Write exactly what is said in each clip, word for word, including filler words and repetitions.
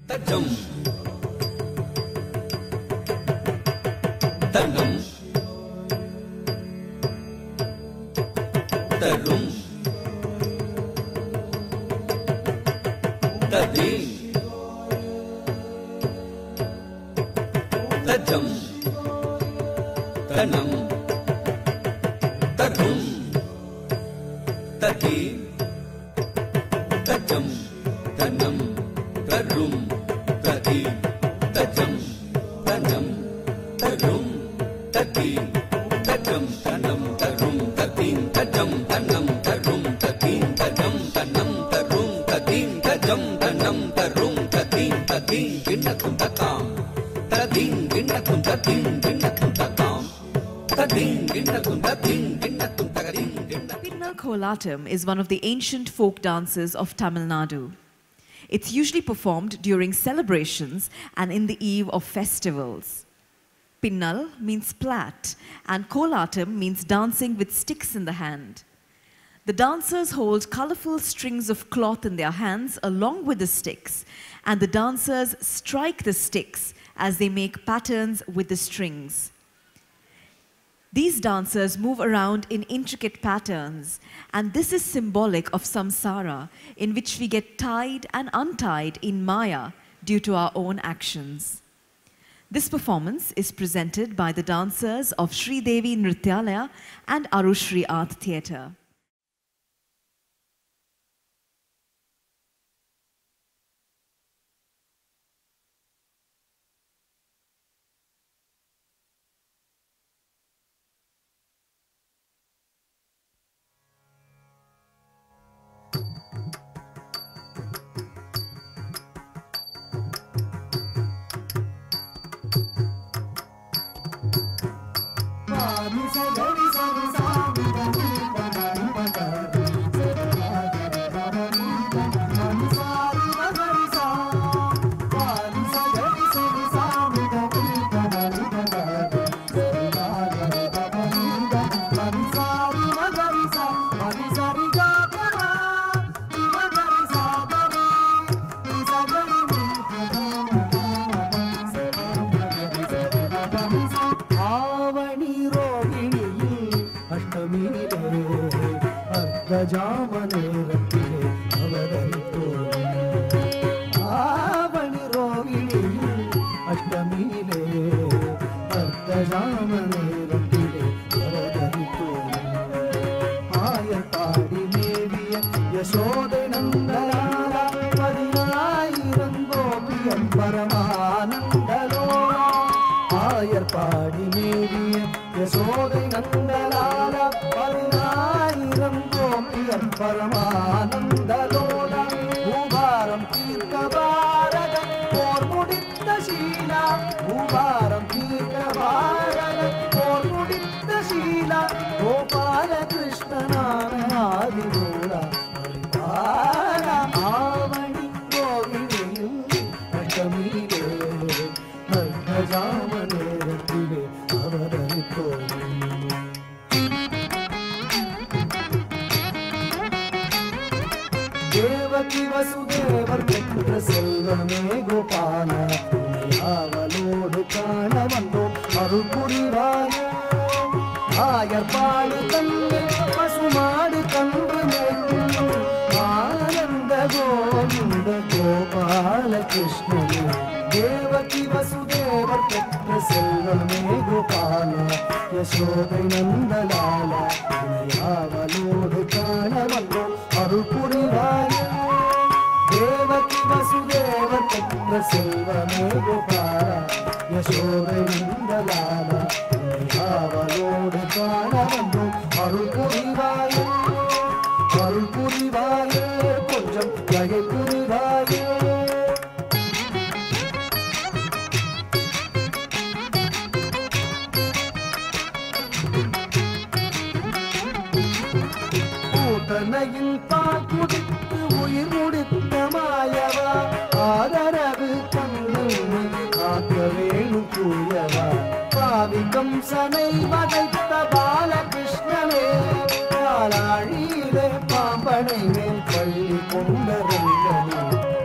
Tajam Tanam Tarum Tadi Tajam Tanam Tarum Tadi Tajam Tanam Tarum Tadi Tajam Tanam Tarum Tadi Tajam Tanam Tarum Tadi Tajam Tanam Tarum Tadi Tajam Tanam Tarum Tadi Tajam Tanam Tarum Tadi Tadi Ginnakum Takam Tadi Ginnakum Tadi Ginnakum Takam Tadi Ginnakum Tadi Ginnakum Tadi Pinnal Kolatam is one of the ancient folk dances of Tamil Nadu. It's usually performed during celebrations and in the eve of festivals. Pinnal means plait and Kolatam means dancing with sticks in the hand. The dancers hold colorful strings of cloth in their hands along with the sticks, and the dancers strike the sticks as they make patterns with the strings. These dancers move around in intricate patterns, and this is symbolic of samsara, in which we get tied and untied in Maya due to our own actions. This performance is presented by the dancers of Sridevi Nrithyalaya and Aru Sri Art Theatre.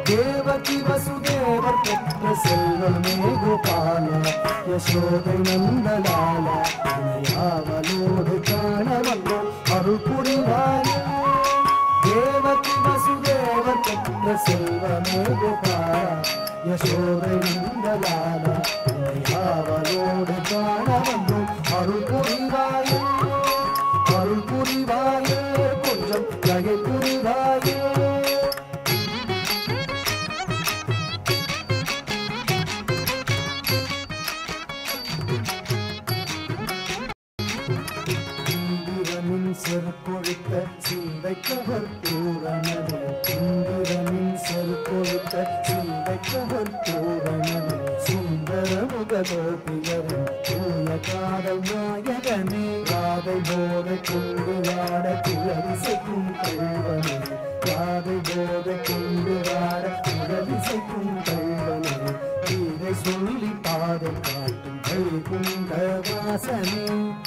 Devaki Vasudevar பெற்ற செல்வமே கோபால யசோதை நந்தலால அவளோடு காண வந்தோம் அருள் புரிவாயே தேவகி வசுதேவர் பெற்ற செல்வமே கோபால யசோதை நந்தலால அவளோடு காண வந்தோம் அருள் புரிவாயே அருள் புரிவாயே கொஞ்சம் தகை புரிவாயே செருப்பொழித்த சிந்தைக்கவர் பூரணனே இந்திரனின் செருப்பொழித்த சிந்தைக்கவர் பூரணனே சுந்தர முககோபியரின் தூய காதல் நாயகனே ராதை போதை கொண்டு வாட குழலிசைக்கும் கல்வனே ராதை போதை கொண்டு வாட குழலிசைக்கும் கல்வனே இதை சொல்லி பாதை காட்டும் வைகுண்ட வாசனே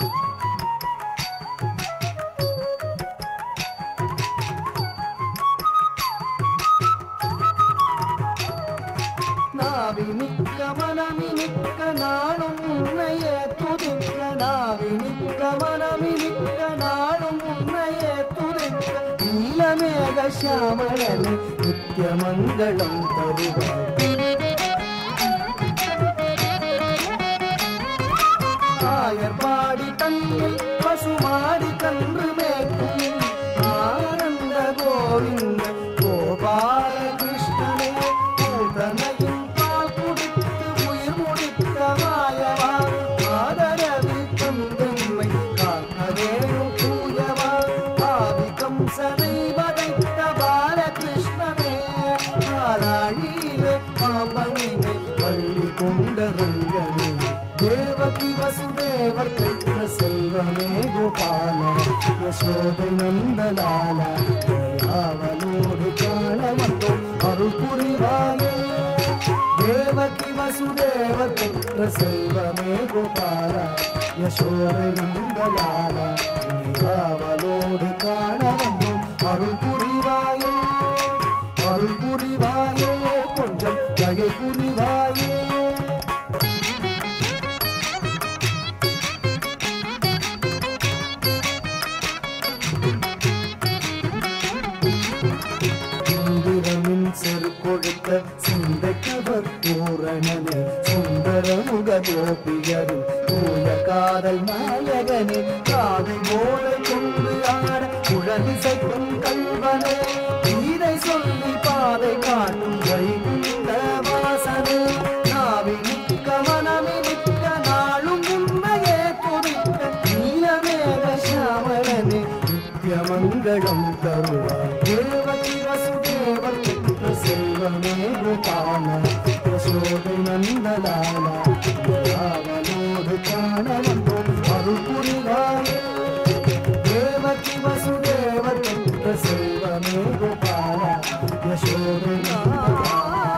நாவினிக்க மனமினிக்க நாளும் உன்னையே துதிக்க நாவினிக்க மனமினிக்க நாளும் உன்னையே துதிக்க நீலமேக சாமளனே நித்திய மங்களம் தருவார் ஆயர் பாடி தன்னில் பசுமாடி கன்று மேற்கும் ஆனந்த கோவிந்த கோபால கிருஷ்ணனே தனையும் பால் குடித்து உயிர் முடித்த மாயவா ஆதரவு தந்தம்மை காக்கவேணும் தூயவா ஆதி கம்சனை வதைத்த பாலகிருஷ்ணனே ஆராழியிலே பாம்பனினை பள்ளி கொண்ட ரங்கனே தேவகி வசுதேவர் பெற்ற செல்வமே கோபால யசோதை நந்தலால அவளோடு காண வந்தோம் அருள் புரிவாயே தேவகி வசுதேவர் பெற்ற செல்வமே கோபால யசோதை நந்தலால அவளோடு காண வந்தோம் அருள் புரிவாயே அருள் புரிவாயே கொஞ்சம் தகை புரிவாயே செருக்கொழுத்த சிந்தைக்கவர் பூரணனே சுந்தர முககோபியரும் தூய காதல் நாயகனே காதை போதை கொண்டு ஆட குழலிசைக்கும் கல்வனே இதை சொல்லி பாதை காட்டும் வைகுண்ட வாசனே நாவினிக்க மனமினிக்க நாளும் உண்மையே துதிக்க நீலமேக சாமளனே நித்திய மங்களம் தருவார் தேவகி வசுதேவர் செல்வமே கோபால யசோதை நந்தலால அவளோடு காண வந்தோம் அருள் புரிவாயே தேவகி வசுதேவர் பெற்ற செல்வமே Gopala Yashoda Nandlala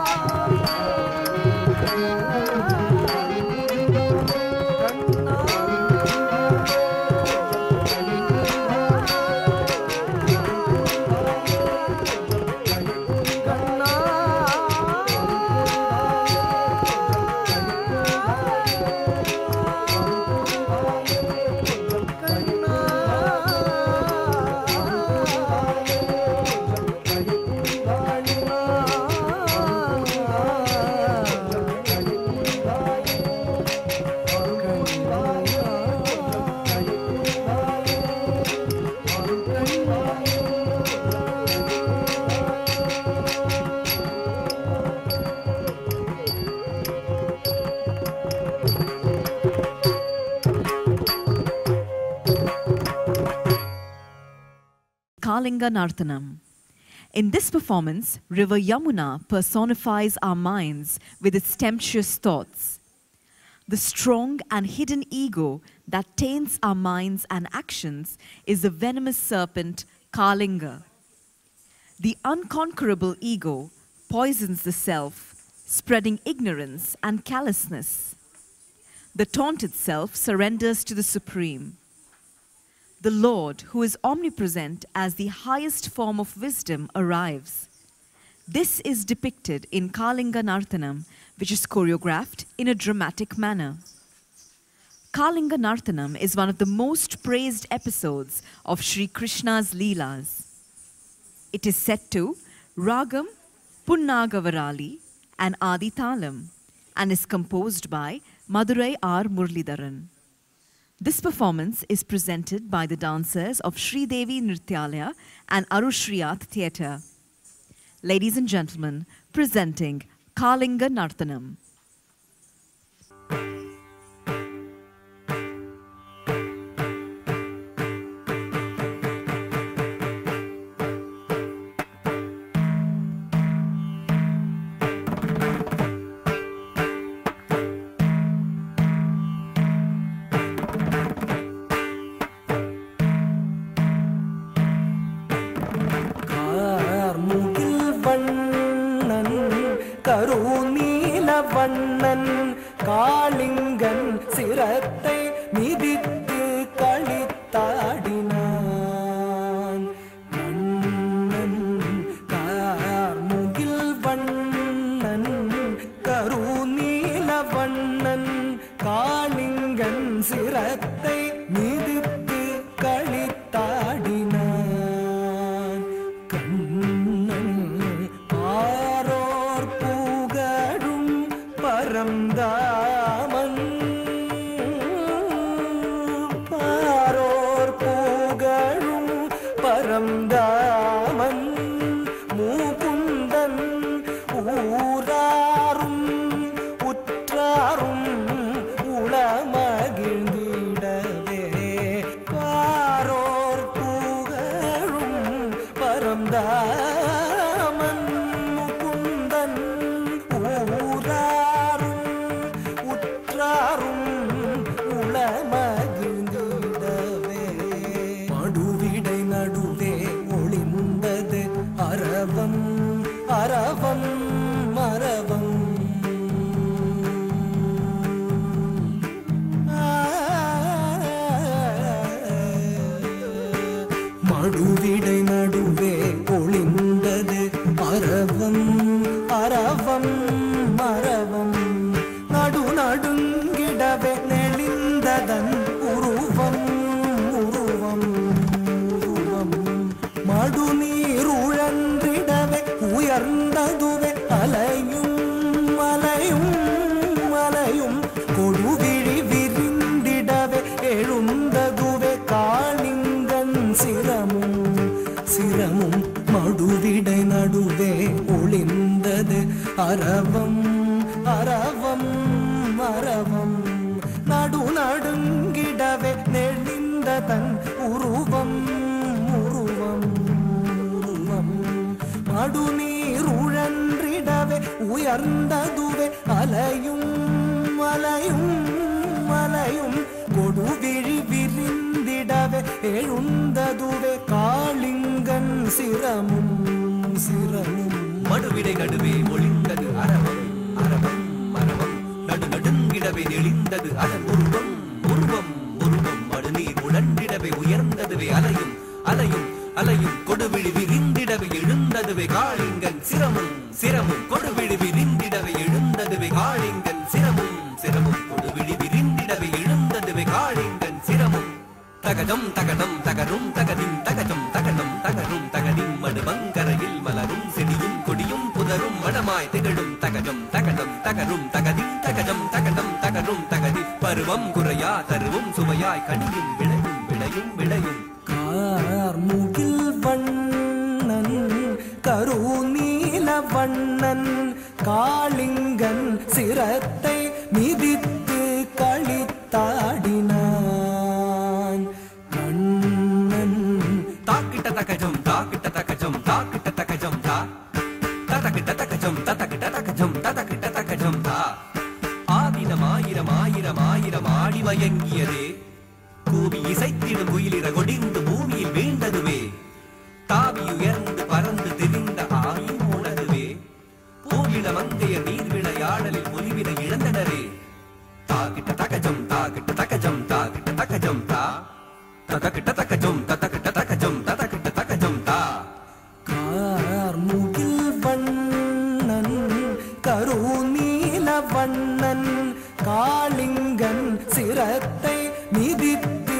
Kalinga Narthanam. In this performance, River Yamuna personifies our minds with its tempestuous thoughts. The strong and hidden ego that taints our minds and actions is the venomous serpent Kalinga. The unconquerable ego poisons the self, spreading ignorance and callousness. The taunted self surrenders to the Supreme. The Lord, who is omnipresent as the highest form of wisdom, arrives. This is depicted in Kalinga Narthanam, which is choreographed in a dramatic manner. Kalinga Narthanam is one of the most praised episodes of Sri Krishna's Leelas. It is set to Ragam, Punnagavarali and Adi Thalam and is composed by Madurai R. Muralidharan. This performance is presented by the dancers of Sridevi Nrithyalaya and Aru Sri Art Theatre. Ladies and gentlemen, presenting Kalinga Narthanam. வண்ணன் காளிங்கன் சிரத்தை மிதித்து களித்தாடினான். மன்னன் கார்முகில் வண்ணன் கருநீல வண்ணன் காளிங்கன் சிரத்தை மிதித்து களித்தாடினான். கண்ணன் ஆரோர் புகழும் பரந்தாமன் பாரோர் புகழும் பரந்தாமன் மூகுந்தன் ஊராரும் உற்றாரும் உளமகிழ்ந்திடவே பாரோர் புகழும் பரந்தாமன் முகுந்தன் ஊராரும் உற்றாரும் உளமகிழ்ந்திடவே மடுவிடை நடுவே ஒளிந்தது அரவம் அரவம் அரவம் மடுவிடை நடுவே ஒளிந்தது அரவம் அரவம் அரவம் நடு நடுங்கிடவே நெளிந்ததன் உருவம் உருவம் உருவம் மடுநீர் உழன்றிடவே உயர்ந்ததுவே அலையும் அலையும் அலையும் கொடுவிழி விரிந்திடவே எழுந்ததுவே காளிங்கன் சிரமும் சிரமும் மடுவிடை நடுவே ஒளிந்தது அரவம் அரவம் அரவம் நடு நடுங்கிடவே நெளிந்ததன் உருவம் உருவம் உருவம் மடுநீர் உழன்றிடவே உயர்ந்ததுவே அலையும் அலையும் அலையும் கொடுவிழி விரிந்திடவே எழுந்ததுவே காளிங்கன் சிரமும் சிரமும் மடுவிடை நடுவே ஒளிந்தது அரவம் அரவம் அரவம் நடு நடுங்கிடவே நெளிந்தது அதன் உருவம் உருவம் உருவம் மடுநீர் உழன்றிடவே உயர்ந்ததுவே அலையும் அலையும் அலையும் கொடுவிழி விரிந்திடவே எழுந்ததுவே காளிங்கன் சிரமும் சிரமும் கொடுவிழி விரிந்திடவே எழுந்ததுவே காளிங்கன் சிரமும் சிரமும் கொடுவிழி விரிந்திடவே எழுந்ததுவே காளிங்கன் சிரமும் தகதம் தகதம் தகரும் தகதின் தகதம் தகதம் தகரும் தகதின் மடுமங்கரையில் மலரும் செடியும் கொடியும் புதரும் மனமாய் திகழும் தகதம் தகதம் தகரும் தகதின் தகதம் தகதம் தகரும் தகதி பருவம் குறையா தருவும் சுவையாய் கனியும் விளையும் விளையும் விளையும் கார்முகில் வண்ணன் கருநீல வண்ணன் காளிங்கன் சிரத்தை மிதித்து களித்தாடினான். கண்ணன் தாக்கிட்ட தகஜம் தாக்கிட்ட தகஜம் தாக்கிட்ட தகஜம் தா ததக்கிட்ட தகஜம் ததக்கிட்ட தகஜம் ததக்கிட்ட தகஜம் தா ஆதினம் ஆயிரம் ஆயிரம் ஆயிரம் ஆடி மயங்கியதே கூவி இசைத்திடும் குயிலிற கொடிந்து பூமியில் வீழ்ந்ததுவே தாவி உயர்ந்து பறந்து தெரிந்த ஆவி போனதுவே பூவிட மங்கைய நீர் விளையாடலில் ஒலிவிட இழந்தனரே தாக்கிட்ட தகஜம் தாக்கிட்ட தகஜம் தாக்கிட்ட தகஜம் தா ததக்கிட்ட தகஜம் ததக்கிட்ட தகஜம் ததக்கிட்ட தகஜம் தா கார்முகில் வண்ணன் கருநீல வண்ணன் காளிங்கன் சிரத்தை மிதித்து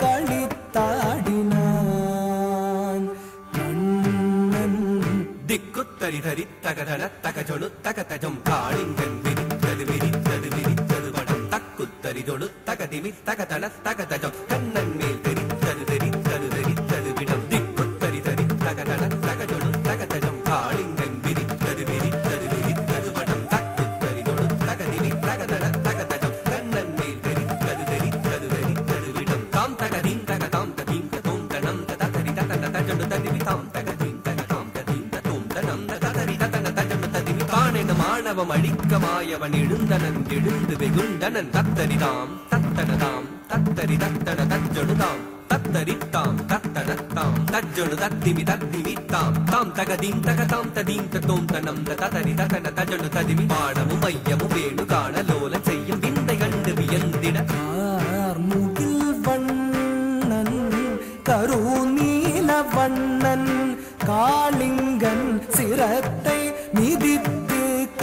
களித்தாடினான் கண்ணன். திக்குத்தரி தரி தகதட தகஜொடு தகதஜம் காளிங்கன் விரித்தது விரித்தது விரித்தது வடம் தக்குத்தரி ஜொடு தகதிமி தகதட தகதஜம் கண்ணன் மேல் தெரித்தது தெரித்தது தெரித்தது விடம் திக்குத்தரி தரி தகதட தகஜொடு தகதஜம் காளிங்கன் விரித்தது விரித்தது விரித்தது வடம் தக்குத்தரி ஜொடு தகதிமி தகதட தகதஜம் கண்ணன் மேல் தெரித்தது தெரித்தது தெரித்தது விடம் தாம் தகதீம் தக தாம் ததீம் தோம் தனம் ததரி தத தஜொடு ததிமி தாம் தகதீம் தக தாம் ததீம் தோம் தனம் ததரி தத தஜொடு ததிமி தானென மாணவம் அழிக்க மாயவன் எழுந்தனன் எழுந்து வெகுண்டனன் தத்தரிதாம் தத்தனதாம் தத்தரி தத்தன தஜொடுதாம் தத்தரித்தாம் தத்தனத்தாம் தஜொடு தத்திமி தத்திமி தாம் தாம் தகதீம் தக தாம் ததீம் தோம் தனம் ததரி ததன தஜொடு ததிமி பாடமும் மையமும் வேணு காண லோல செய்யும் விந்தை கண்டு வியந்திட ஆர்முகில் வண்ணன் கருநீல வண்ணன் காளிங்கன் சிரத்தை மிதித்து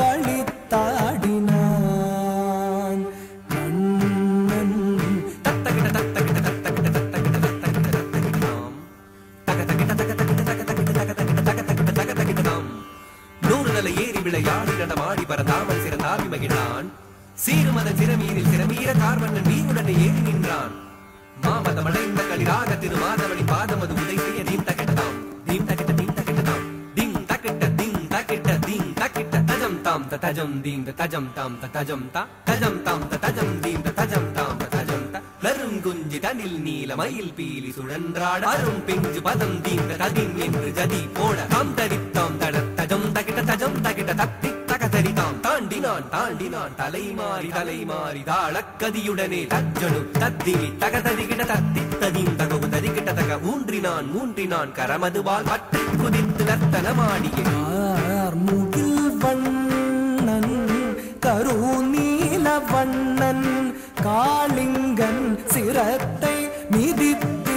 களித்தாடினான் கண்ணன். தத்தகிட தத்தகிட தத்தகிட தத்தகிட தத்தகிட தத்தகிடாம் தகதகிட தகதகிட தகதகிட தகதகிட தகதகிட தகதகிடாம் நூறுதல ஏறி விளையாடி நடமாடி பரதாமல் சிறந்தாவி மகிழான் சீருமத சிறமீரில் சிறமீர கார்வண்ணன் வீருடனே ஏறி நின்றான் மாமதம் அடைந்த களிராக திருமாதவனி பாதமது உதை செய்ய தீம் தகிடதாம் தீம் தகிட தீம் தகிடதாம் தீம் தகிட்ட தீம் தகிட்ட தீம் தகிட்ட தஜம் தாம் தஜம் தீம் தஜம் தாம் தஜம் தா தஜம் தாம் தஜம் தீம் தஜம் தாம் தஜம் த லரும் குஞ்சி தனில் நீல மயில் பீலி சுழன்றாட அரும் பிஞ்சு பதம் தீம் ததிம் என்று ஜதி போட தாம் தரித்தாம் தட தஜம் தகிட்ட தஜம் தகிட்ட தத்தி தகதரிதாம் தாண்டினான் தாண்டினான் தலைமாறி தலைமாறி தாளக்கதியுடனே தஜ்ஜனு தத்திமி தகதரிகிட தத்தி ததீம் தகவு தரிகிட்ட தக ஊன்றினான் ஊன்றினான் கரமதுவால் பற்றி குதித்து நர்த்தனமாடிய ஆர்முகில் வண்ணன் கருநீல வண்ணன் காளிங்கன் சிரத்தை மிதித்து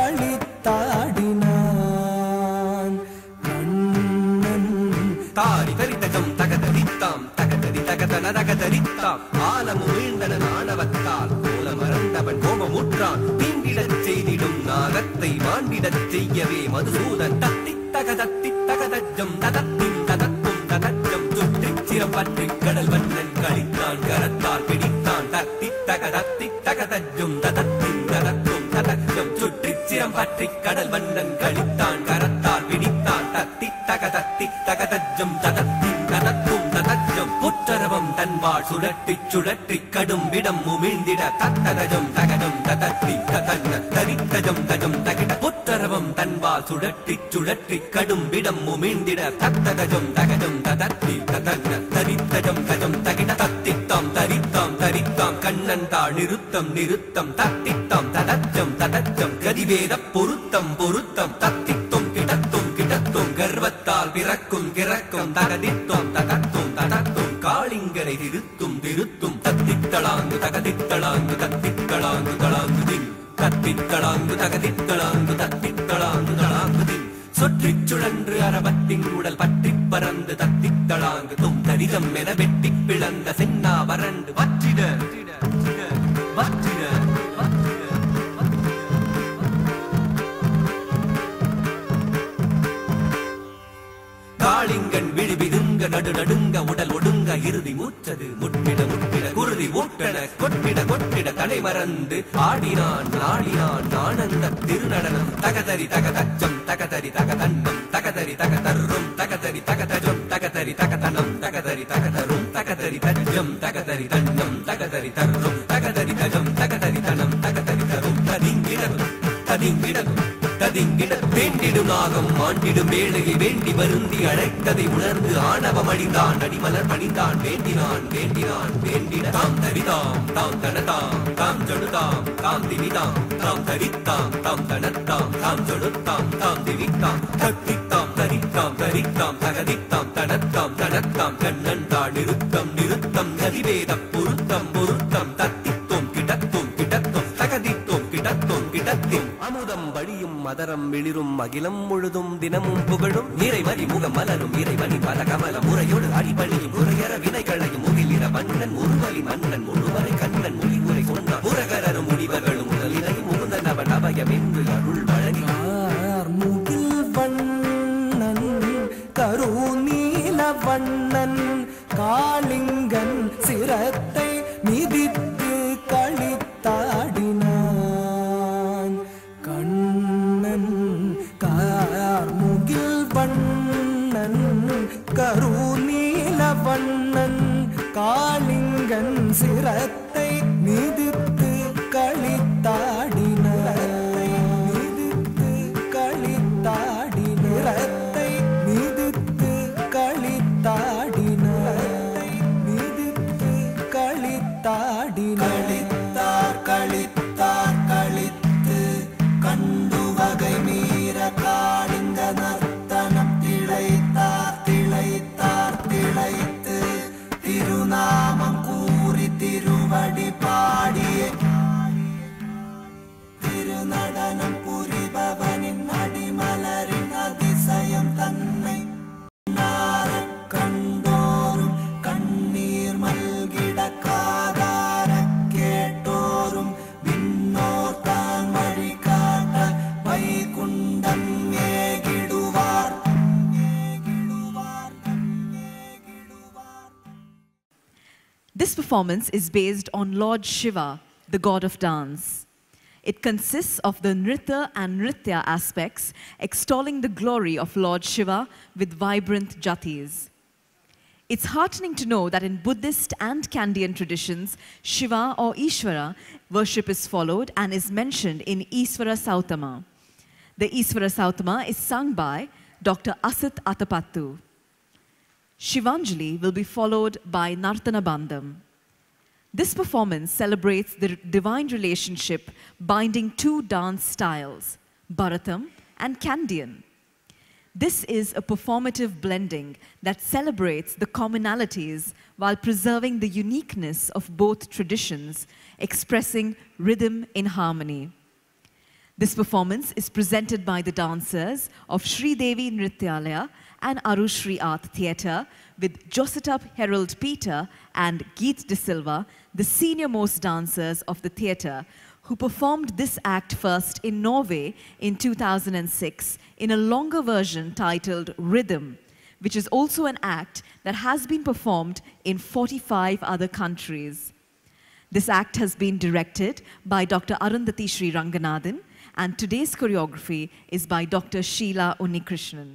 களித்தாடினான் கண்ணன். தாரி தரித்தகம் தகதரித்தாம் தகதரி தகதன தகதரித்தாம் ஆலமு வீழ்ந்தன ஆணவத்தால் கோல மறந்தவன் கோபமுற்றான் தீண்டிடச் செய்திடும் நாகத்தை மாண்டிடச் செய்யவே மதுசூதன் தத்தி தகதத்தி தகதஜம் ததத்திம் ததத்தும் ததஜம் சுற்றிச் சிரம் பற்றிக் கடல் வண்ணன் கழித்தான் கரத்தால் பிடித்தான் தத்தி தகதத்தி தகதஜம் ததத்திம் ததத்தும் ததஜம் சுற்றிச் சிரம் பற்றிக் கடல் வண்ணன் கழித்தான் கரத்தால் பிடித்தான் தத்தி தகதத்தி தகதஜம் ததத்திம் ததத்தும் ததஜம் புற்றரவம் தன்வாள் சுழற்றிச் சுழற்றிக் கடும் விடம் உமிழ்ந்திட தத்ததஜம் தகடம் ததத்தி ததன்ன தரித்தஜம் தஜம் தகிட புற்றரவம் தன்வாள் சுழற்றிச் சுழற்றிக் கடும் விடம் உமிழ்ந்திட தத்ததஜம் தகடம் ததத்தி ததன்ன தரித்தஜம் தஜம் தகிட தத்தித்தாம் தரித்தாம் தரித்தாம் கண்ணன் தாள் நிறுத்தம் நிறுத்தம் தத்தித்தாம் ததஜம் ததஜம் கதிவேத பொருத்தம் பொருத்தம் தத்தித்தும் கிடத்தும் கிடத்தும் கர்வத்தால் பிறக்கும் கிறக்கும் தகதித்தும் ததத்தும் ததத்தும் காளிங்கரை திருத்தும் திருத்தும் தத்தித்தளாங்கு தகதித்தளாங்கு தத்தித்தளாங்கு தளாங்கு தின் தத்தித்தளாங்கு தகதித்தளாங்கு தத்தித்தளாங்கு தளாங்கு தின் சொற்றிச் சுழன்று அரவத்தின் உடல் பற்றிப் பறந்து தத்தித்தளாங்கு தும் தரிதம் என வெட்டிப் பிளந்த சென்னா வறண்டு வற்றிட வற்றிட காளிங்கன் விழி விதுங்க நடு நடுங்க உடல் ஒடுங்க இறுதி மூச்சது முட்டிட முட்டிட குருதி ஊட்டன கொட்டிட கொட்டிட தலை மறந்து ஆடினான் ஆடினான் ஆனந்த திருநடனம் தகதரி தகதச்சம் தகதரி தகதன்னம் தகதரி தகதரும் தகதரி தகதஜம் தகதரி தகதனம் தகதரி தகதரும் தகதரி தஜம் தகதரி தன்னம் தகதரி தரும் தகதரி தஜம் தகதரி தனம் தகதரி தரும் ததிங்கிடனும் ததிங்கிடனும் ததிங்கிட வேண்டிடும் நாகம் ஆண்டிடும் வேளையை வேண்டி வருந்தி அழைத்ததை உணர்ந்து ஆணவம் அடிந்தான் அடிமலர் பணிந்தான் வேண்டினான் வேண்டினான் வேண்டிட தாம் தரிதாம் தாம் தனதாம் தாம் ஜொடுதாம் தாம் திவிதாம் தாம் தரித்தாம் தாம் தனத்தாம் தாம் ஜொடுத்தாம் தாம் திவித்தாம் தத்தித்தாம் தரித்தாம் தரித்தாம் தகதித்தாம் தனத்தாம் தனத்தாம் கண்ணன் தாள் நிறுத்தம் நிறுத்தம் கதிவேத பொருத்தம் பொருத்தம் தத்தித்தோம் கிடத்தோம் கிடத்தோம் தகதித்தோம் கிடத்தோம் கிடத்தோம் அமுதம் வழியும் மதர மலரம் விளிரும் அகிலம் முழுதும் தினமும் புகழும் இறைமதி முகம் மலரும் இறைவனி பல கமல முறையோடு அடிபணியும் குறையற வினைகளையும் முகிலிர மன்னன் முருவலி மன்னன் முழுவரை கண்ணன் மொழிமுறை சொன்ன புறகரரும் முடிவர்களும் முதலினையும் முகுந்தன் அவன் அபயம் என்று அருள் வழங்கி முகில் வண்ணன் கருநீல வண்ணன் காளிங்கன் சிரத்தை மிதித்து களித்தாடினான் கண்ணன் கார்முகில் வண்ணன் கருநீல வண்ணன் காளிங்கன் சிரத்தை மிதித்து களித்தாடினான் மிதித்து களித்தாடினான் மிதித்து களித்தாடினான் மிதித்து களித்தாடினான் களித்தார் களித்தார் களித்து கண்டு வகை மீற காளிங்க நர்த்தனம் திளைத்தார் திளைத்தார் திளைத்து திருநாமம் கூறி திருவடி பாடிய திருநடனம் புரிபவனின் அடிமலரின் அதிசயம் தன்னை கண்டோரும் கண்ணீர் மல்கிட காதார கேட்டோரும் விண்ணோர் தான் வழி காட்ட Vaikuntham ஏகிடுவார் ஏகிடுவார் ஏகிடுவார். This performance is based on Lord Shiva, the god of dance. It consists of the Nritya and Nritya aspects, extolling the glory of Lord Shiva with vibrant jatis. It's heartening to know that in Buddhist and Kandyan traditions, Shiva or Ishvara worship is followed and is mentioned in Isvara Sautama. The Isvara Sautama is sung by Doctor Asat Atapattu. Shivanjali will be followed by Nartana Bandham. This performance celebrates the divine relationship binding two dance styles, Bharatham and Kandyan. This is a performative blending that celebrates the commonalities while preserving the uniqueness of both traditions, expressing rhythm in harmony. This performance is presented by the dancers of Sridevi Nrithyalaya and Aru Sri Art Theatre with Joseph Harold Peter and Geet De Silva, the senior-most dancers of the theatre, who performed this act first in Norway in two thousand six in a longer version titled Rhythm, which is also an act that has been performed in forty-five other countries. This act has been directed by Doctor Arunthathy Sri Ranganathan, and today's choreography is by Doctor Sheela Unnikrishnan.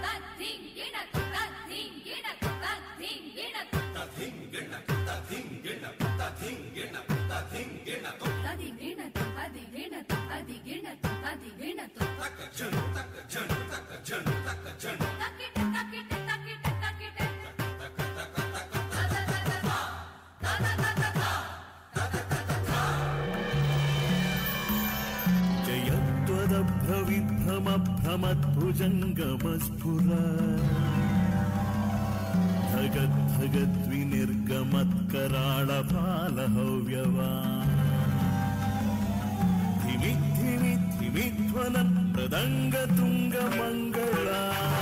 That thing, विभ्रमभ्रमद्भुजङ्गमस्फुर धगद्धगद्विनिर्गमत्कराळपालहव्यवा धिमि धिमि धिमिध्वनं मृदङ्गतुङ्गमङ्गला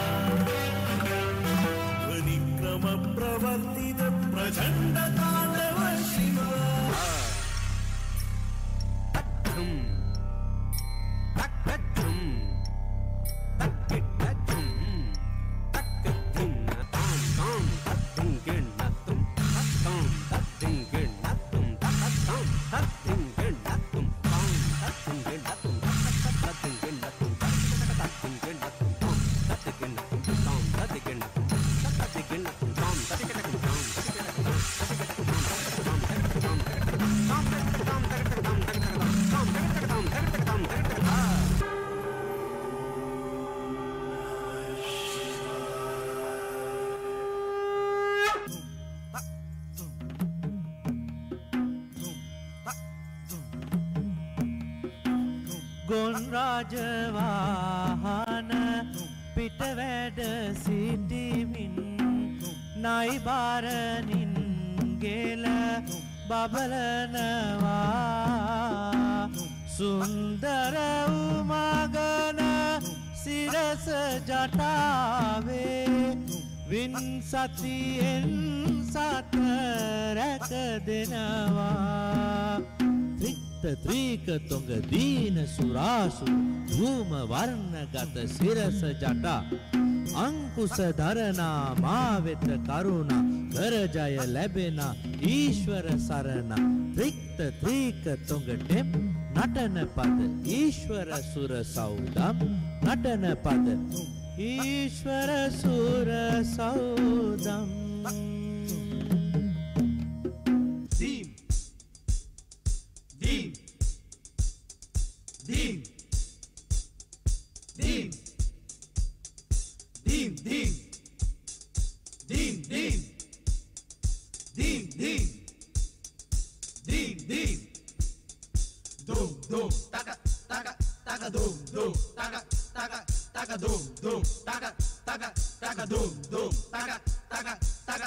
ध्वनिक्रमप्रवर्तित प्रचण्डताण्डव Shiva රාජවාහන පිට වැඩ සිටිමින් නයි බාරනින් ගෙල බබලනවා සුන්දර උමගන සිරස ජටාවේ win සතියෙන් සත රැක දෙනවා ත්‍රික තොඟ දීන සුරාසු ධූම වර්ණගත සිරස ජටා අංකුස දරනා මා වෙත කරුණා කර ජය ලැබෙන ඊශ්වර සරණ ත්‍රික්ත ත්‍රික තොඟ ටෙම් නටන පද ඊශ්වර සුර සෞදම් නටන පද Ishwara සුර සෞදම් Dim, dim, dim, dim, dim, dim, dim, dim, dim, dim, dum, dum, taka, taka, taka, dum, dum, taka, taka, taka, dum, dum, taka, taka, taka, dum, dum, taka, taka, taka.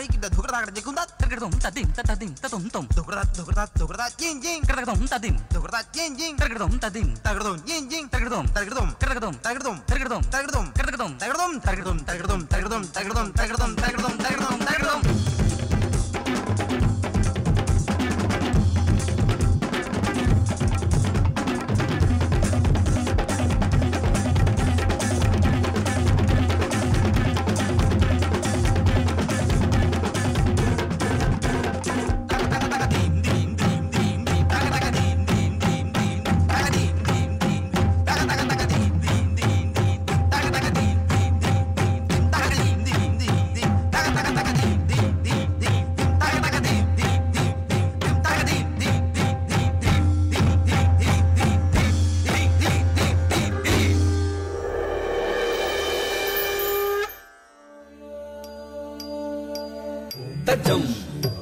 kita dukra da jikundat Tergadum tadim tatadim tatum tum. dukra dukra dukra jing jing Tergadum tadim. dukra jing jing Tergadum tadim. tagadum jing jing Tergadum. tagadum Tergadum. tagadum Tergadum. tagadum Tergadum. tagadum tagadum tagadum tagadum tagadum tagadum tagadum tagadum tagadum தஜம்